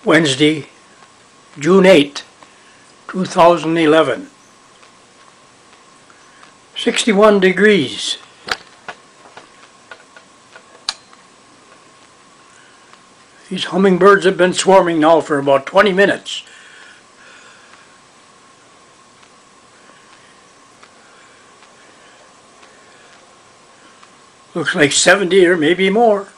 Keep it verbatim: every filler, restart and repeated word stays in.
Wednesday, June eighth, two thousand eleven. sixty-one degrees. These hummingbirds have been swarming now for about twenty minutes. Looks like seventy or maybe more.